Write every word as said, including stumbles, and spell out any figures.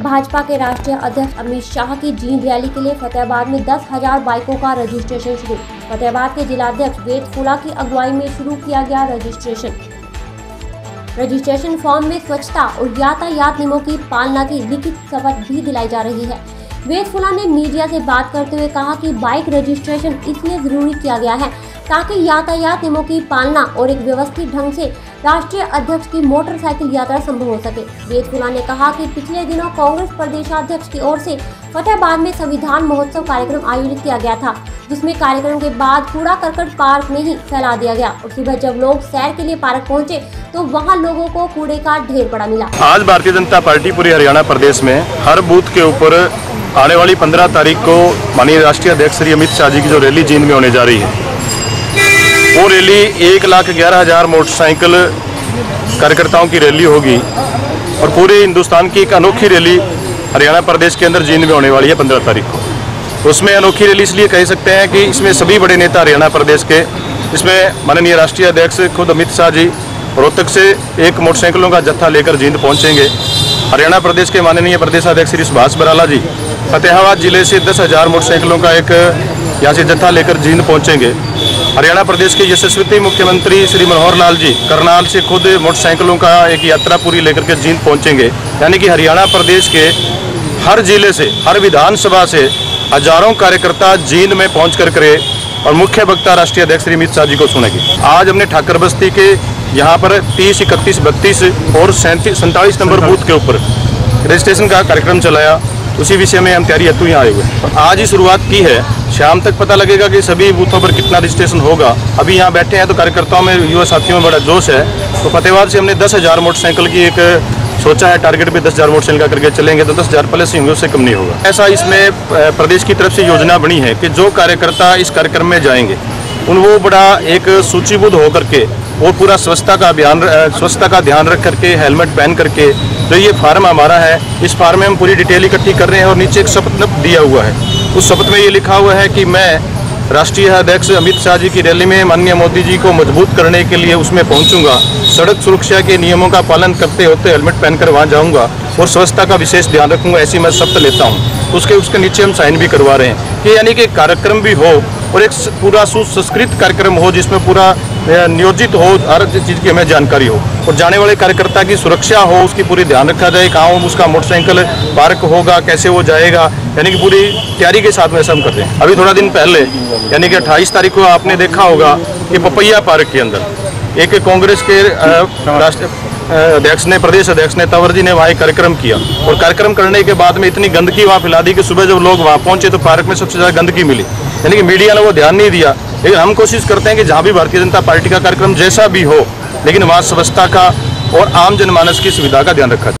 भाजपा के राष्ट्रीय अध्यक्ष अमित शाह की जींद रैली के लिए फतेहाबाद में दस हजार बाइकों का रजिस्ट्रेशन शुरू। फतेहाबाद के जिलाध्यक्ष वेद फूला की अगुवाई में शुरू किया गया रजिस्ट्रेशन। रजिस्ट्रेशन फॉर्म में स्वच्छता और यातायात नियमों की पालना की लिखित शपथ भी दिलाई जा रही है। वेद फूला ने मीडिया से बात करते हुए कहा कि बाइक रजिस्ट्रेशन इसलिए जरूरी किया गया है ताकि यातायात नियमों की पालना और एक व्यवस्थित ढंग से राष्ट्रीय अध्यक्ष की मोटरसाइकिल यात्रा संभव हो सके। वेद फूला ने कहा कि पिछले दिनों कांग्रेस प्रदेशाध्यक्ष की ओर से फतेहाबाद में संविधान महोत्सव कार्यक्रम आयोजित किया गया था, जिसमें कार्यक्रम के बाद कूड़ा करकट पार्क में ही फैला दिया गया और सुबह जब लोग सैर के लिए पार्क पहुंचे तो वहां लोगों को कूड़े का ढेर पड़ा मिला। आज भारतीय जनता पार्टी पूरे हरियाणा प्रदेश में हर बूथ के ऊपर आने वाली पंद्रह तारीख को माननीय राष्ट्रीय अध्यक्ष श्री अमित शाह जी की जो रैली जींद में होने जा रही है, वो रैली एक लाख ग्यारह हजार मोटरसाइकिल कार्यकर्ताओं की रैली होगी और पूरे हिंदुस्तान की एक अनोखी रैली हरियाणा प्रदेश के अंदर जींद में होने वाली है पंद्रह तारीख को। उसमें अनोखी रैली इसलिए कह सकते हैं कि इसमें सभी बड़े नेता हरियाणा प्रदेश के, इसमें माननीय राष्ट्रीय अध्यक्ष खुद अमित शाह जी रोहतक से एक मोटरसाइकिलों का जत्था लेकर जींद पहुंचेंगे। हरियाणा प्रदेश के माननीय प्रदेशाध्यक्ष श्री सुभाष बराला जी फतेहाबाद जिले से दस हजार मोटरसाइकिलों का एक यहाँ से जत्था लेकर जींद पहुंचेंगे। हरियाणा प्रदेश के यशस्वी मुख्यमंत्री श्री मनोहर लाल जी करनाल से खुद मोटरसाइकिलों का एक यात्रा पूरी लेकर के जींद पहुंचेंगे। यानी कि हरियाणा प्रदेश के हर जिले से, हर विधानसभा से हजारों कार्यकर्ता जींद में पहुंच कर करे और मुख्य वक्ता राष्ट्रीय अध्यक्ष श्री अमित शाह जी को सुनेंगे। आज हमने ठाकर बस्ती के यहाँ पर तीस इकतीस बत्तीस और सैंतीस सैंतालीस नंबर बूथ के ऊपर रजिस्ट्रेशन का कार्यक्रम चलाया। उसी विषय में हम तैयारी हेतु यहाँ आए हुए हैं। आज ही शुरुआत की है, शाम तक पता लगेगा कि सभी बूथों पर कितना रजिस्ट्रेशन होगा। अभी यहाँ बैठे हैं तो कार्यकर्ताओं में, युवा साथियों में बड़ा जोश है। तो फतेहाबाद से हमने दस हजार मोटरसाइकिल की एक सोचा है, टारगेट पे दस हजार मोटरसाइकिल का करके चलेंगे तो दस हजार प्लस ही होंगे, उससे कम नहीं होगा। ऐसा इसमें प्रदेश की तरफ से योजना बनी है कि जो कार्यकर्ता इस कार्यक्रम में जाएंगे उन वो बड़ा एक सूचीबद्ध होकर के और पूरा स्वच्छता का अभियान स्वच्छता का ध्यान रख करके हेलमेट पहन करके, जो ये फार्म हमारा है, इस फार्म में हम पूरी डिटेल इकट्ठी कर रहे हैं और नीचे एक शपथ दिया हुआ है। उस शपथ में ये लिखा हुआ है कि मैं राष्ट्रीय अध्यक्ष अमित शाह जी की रैली में माननीय मोदी जी को मजबूत करने के लिए उसमें पहुंचूंगा, सड़क सुरक्षा के नियमों का पालन करते होते हेलमेट पहनकर वहां जाऊंगा और स्वच्छता का विशेष ध्यान रखूंगा, ऐसी मैं शपथ लेता हूं। उसके उसके नीचे हम साइन भी करवा रहे हैं कि यानी कि कार्यक्रम भी हो और एक पूरा सुसंस्कृत कार्यक्रम हो जिसमें पूरा नियोजित हो, हर चीज़ की हमें जानकारी हो और जाने वाले कार्यकर्ता की सुरक्षा हो, उसकी पूरी ध्यान रखा जाए। कहाँ उसका मोटरसाइकिल पार्क होगा, कैसे वो जाएगा, यानी कि पूरी तैयारी के साथ में ऐसा हम करते हैं। अभी थोड़ा दिन पहले यानी कि अट्ठाईस तारीख को आपने देखा होगा कि पपैया पार्क के अंदर एक कांग्रेस के राष्ट्रीय अध्यक्ष ने, प्रदेश अध्यक्ष ने, तंवर जी ने वहाँ एक कार्यक्रम किया और कार्यक्रम करने के बाद में इतनी गंदगी वहाँ फैला दी कि सुबह जब लोग वहाँ पहुंचे तो पार्क में सबसे ज़्यादा गंदगी मिली। यानी कि मीडिया ने वो ध्यान नहीं दिया। लेकिन हम कोशिश करते हैं कि जहाँ भी भारतीय जनता पार्टी का कार्यक्रम जैसा भी हो, लेकिन वहाँ स्वच्छता का और आम जनमानस की सुविधा का ध्यान रखा जाए।